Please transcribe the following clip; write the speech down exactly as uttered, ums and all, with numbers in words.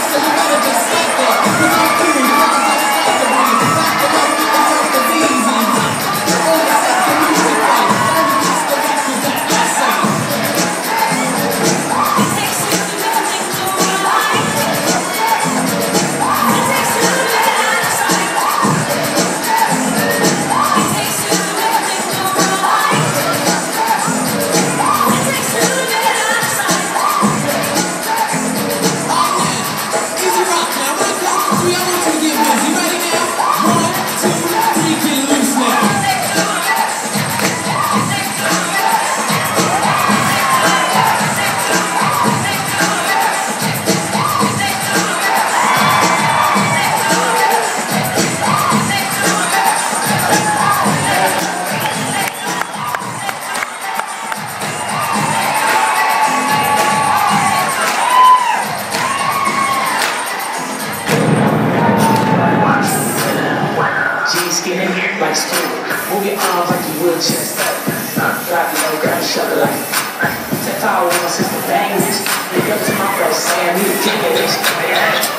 Like school, move your arms like you would chest up. Drop your low girl, shut it like ten power with my sister bang this. Big up to my bro Sam, he the king of this.